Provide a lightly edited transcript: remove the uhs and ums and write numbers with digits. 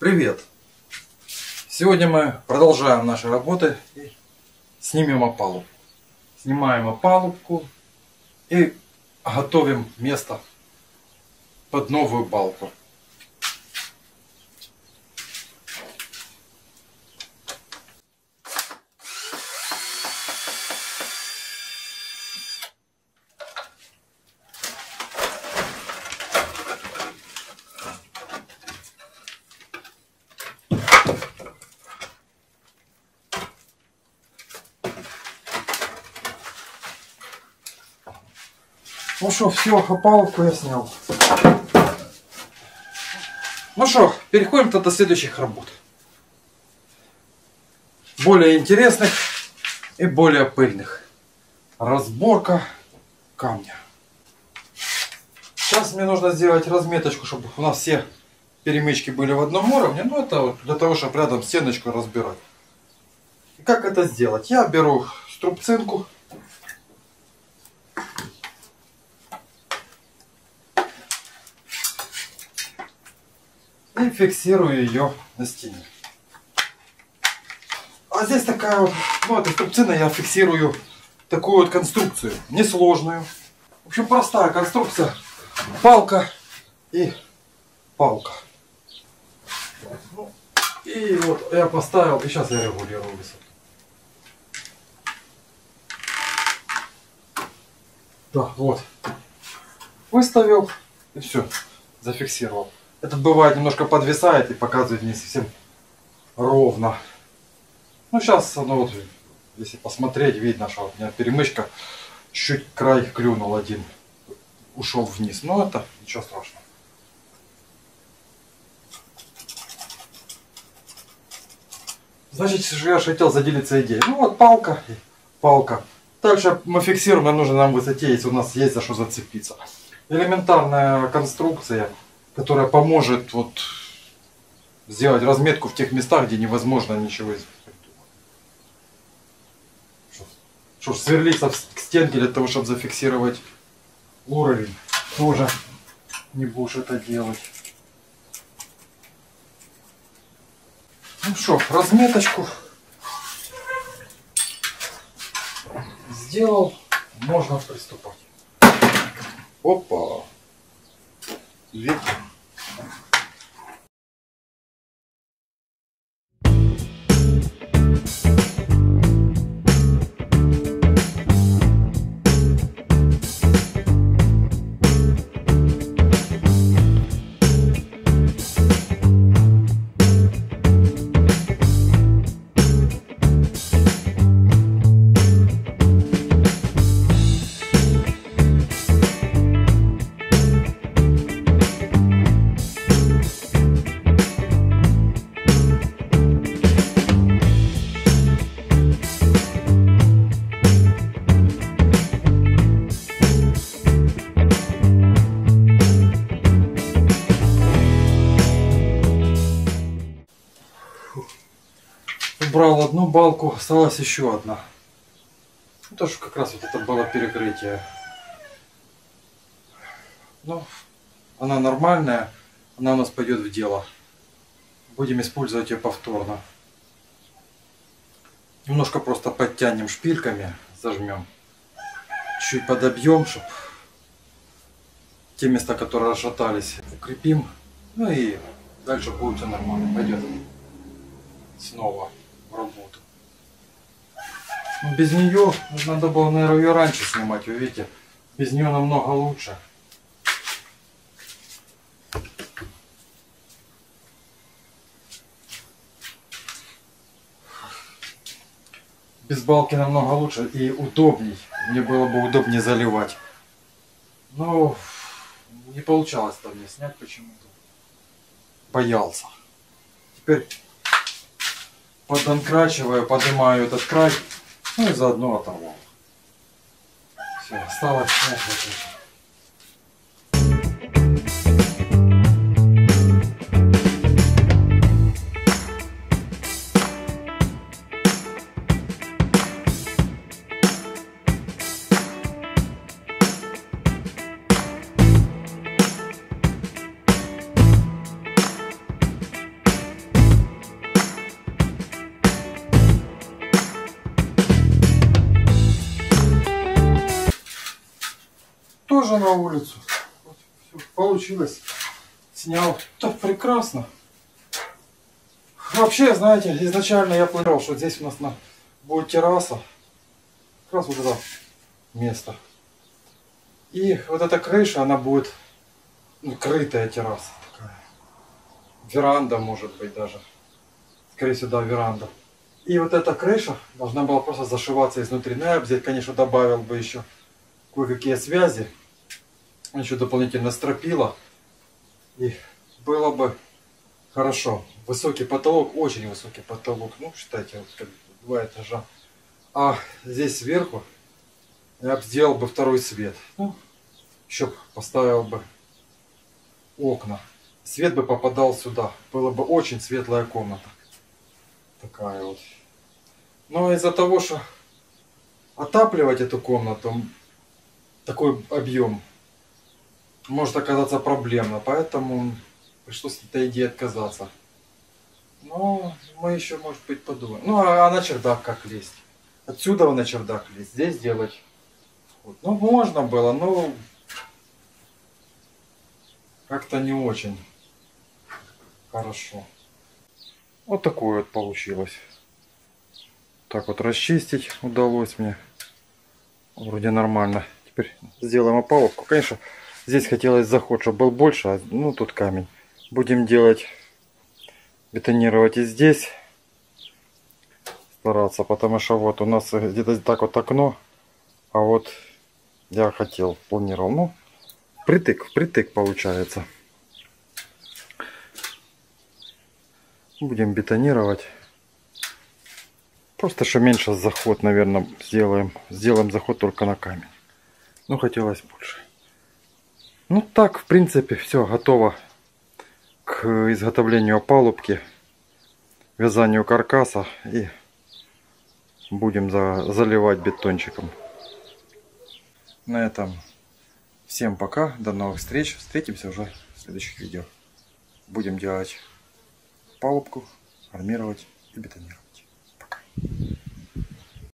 Привет! Сегодня мы продолжаем наши работы и снимем опалубку. Снимаем опалубку и готовим место под новую балку. Ну что, все, опалубку я снял. Ну что, переходим до следующих работ. Более интересных и более пыльных. Разборка камня. Сейчас мне нужно сделать разметочку, чтобы у нас все перемычки были в одном уровне. Ну это вот для того, чтобы рядом стеночку разбирать. И как это сделать? Я беру струбцинку. И фиксирую ее на стене. А здесь такая вот, ну этой струбциной я фиксирую такую вот конструкцию, несложную. В общем, простая конструкция. Палка и палка. И вот я поставил, и сейчас я регулирую высоту. Да, вот. Выставил и все, зафиксировал. Этот бывает немножко подвисает и показывает не совсем ровно. Ну сейчас оно вот, если посмотреть, видно, что у меня перемычка чуть край клюнул один, ушел вниз. Но это ничего страшного. Значит, я же хотел заделиться идеей. Ну вот палка и палка. Дальше мы фиксируем на нужной нам высоте, если у нас есть за что зацепиться. Элементарная конструкция, которая поможет вот сделать разметку в тех местах, где невозможно ничего изменить. Что ж, сверлиться к стенке для того, чтобы зафиксировать уровень, тоже не будешь это делать. Ну что, разметочку сделал, можно приступать. Опа! Вид. Убрал одну балку, осталась еще одна. Ну, тоже как раз вот это было перекрытие. Ну, она нормальная, она у нас пойдет в дело. Будем использовать ее повторно. Немножко просто подтянем шпильками, зажмем. Чуть подобьем, чтобы те места, которые расшатались, укрепим. Ну и дальше будет все нормально, пойдет снова в работу. Но без нее надо было, наверное, ее раньше снимать, вы видите, без нее намного лучше. Без балки намного лучше и удобней. Мне было бы удобнее заливать. Но не получалось там мне снять почему-то. Боялся. Теперь подонкрачиваю, поднимаю этот край, ну и заодно оторвал. Все, осталось снять вот это. тоже на улицу. Вот, всё получилось. Снял. Так прекрасно. Вообще, знаете, изначально я планировал, что здесь у нас будет терраса. Как раз вот это место. И вот эта крыша, она будет крытая терраса такая. Веранда может быть даже. Скорее всего, да, веранда. И вот эта крыша должна была просто зашиваться изнутри. Ну, я бы здесь, конечно, добавил бы еще кое-какие связи. Еще дополнительно стропила. И было бы хорошо. Высокий потолок, очень высокий потолок. Ну, считайте, вот как 2 этажа. А здесь сверху я бы сделал бы второй свет. Ну, еще поставил бы окна. Свет бы попадал сюда. Была бы очень светлая комната. Такая вот. Но из-за того, что отапливать эту комнату, такой объем, может оказаться проблемно. Поэтому пришлось от этой идеи отказаться. Но мы еще, может быть, подумаем. Ну, а на чердак как лезть? Отсюда на чердак лезть, здесь делать. Вот. Ну, можно было, но как-то не очень хорошо. Вот такое вот получилось. Так вот расчистить удалось мне. Вроде нормально. Теперь сделаем опалубку. Конечно, здесь хотелось заход, чтобы был больше, а ну тут камень. Будем делать, бетонировать и здесь. Стараться, потому что вот у нас где-то так вот окно. А вот я хотел, планировал. Ну, впритык получается. Будем бетонировать. Просто что меньше заход, наверное, сделаем. Сделаем заход только на камень. Ну, хотелось больше. Ну, так, в принципе, все готово к изготовлению опалубки, вязанию каркаса. И будем заливать бетончиком. На этом всем пока. До новых встреч. Встретимся уже в следующих видео. Будем делать опалубку, армировать и бетонировать. Пока.